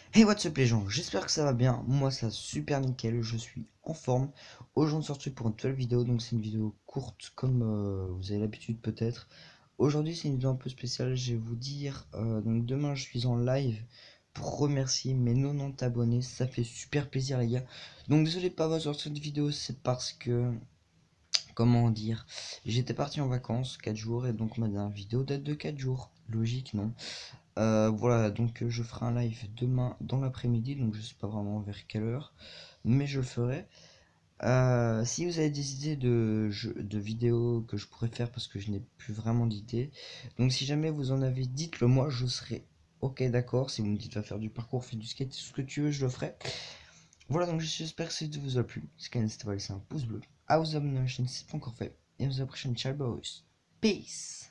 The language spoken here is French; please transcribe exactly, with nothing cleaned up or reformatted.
Hey, what's up les gens, j'espère que ça va bien, moi ça va super nickel, je suis en forme. Aujourd'hui on se retrouve pour une nouvelle vidéo, donc c'est une vidéo courte comme euh, vous avez l'habitude peut-être. Aujourd'hui c'est une vidéo un peu spéciale, je vais vous dire, euh, donc demain je suis en live pour remercier mes quatre-vingt-dix abonnés, ça fait super plaisir les gars. Donc désolé de pas avoir sorti cette vidéo, c'est parce que, comment dire, j'étais parti en vacances quatre jours et donc ma dernière vidéo date de quatre jours, logique non? Euh, voilà, donc euh, je ferai un live demain dans l'après-midi, donc je sais pas vraiment vers quelle heure, mais je le ferai. Euh, si vous avez des idées de, jeux- de vidéos que je pourrais faire parce que je n'ai plus vraiment d'idées, donc si jamais vous en avez, dites-le moi, je serai ok d'accord. Si vous me dites va faire du parcours, faire du skate, tout ce que tu veux, je le ferai. Voilà, donc j'espère que ça vous a plu. Si n'hésitez pas à laisser un pouce bleu, à vous abonner à la chaîne si ce n'est pas encore fait, et à la prochaine, ciao boys, peace.